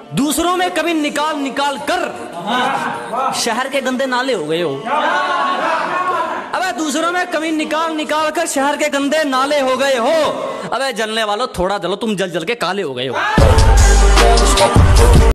दूसरों में कभी निकाल निकाल कर शहर के गंदे नाले हो गए हो। अबे दूसरों में कभी निकाल निकाल कर शहर के गंदे नाले हो गए हो। अबे जलने वालों थोड़ा जलो, तुम जल जल के काले हो गए हो।